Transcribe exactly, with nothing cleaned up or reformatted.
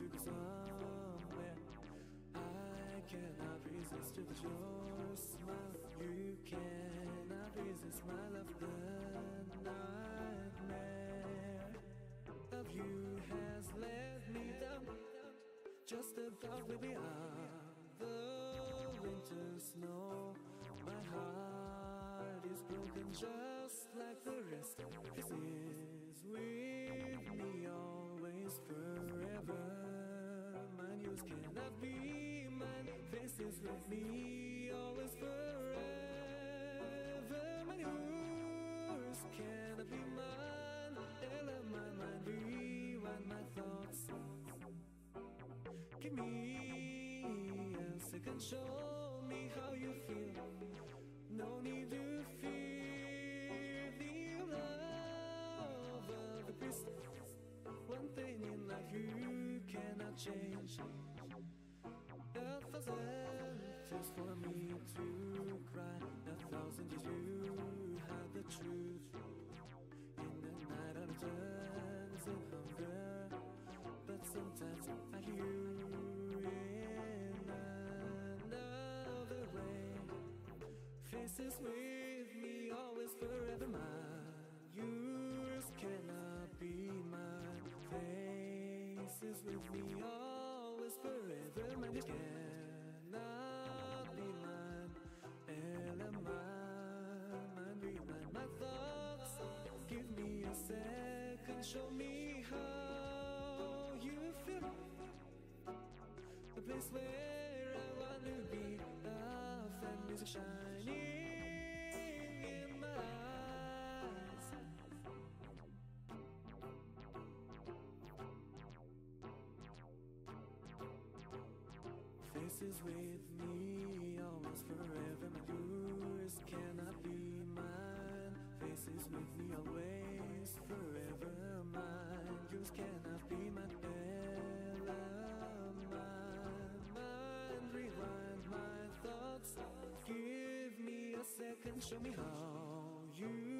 to go somewhere. I cannot resist to your smile. You cannot resist my love. The nightmare of you has let me down. Just about where we are, the winter snow. My heart is broken just like the rest. This is with me always forever. Mine, yours cannot be mine. This is with me always forever. Mine, yours cannot be mine. Ella, my mind, rewind my thoughts. Give me a second, show me how you feel. No need to fear the love of the priest. One thing in life you cannot change. A thousand tears for me to cry. A thousand years you hide the truth. In the night I turns in hunger. But sometimes I hear you in another way. Faces with me always forever mine. Yours cannot be mine. Faces with me always forever mine. Yours cannot be mine. Ella, mine, mine, rewind my thoughts. Give me a second, show me how you feel. The place where I want to be. Love and music shining in my eyes. Faces with me always forever. My yours cannot be mine. Faces with me always forever mine. Yours cannot be my Ella, mine, mine. Rewind my thoughts. Give me a second, show me how you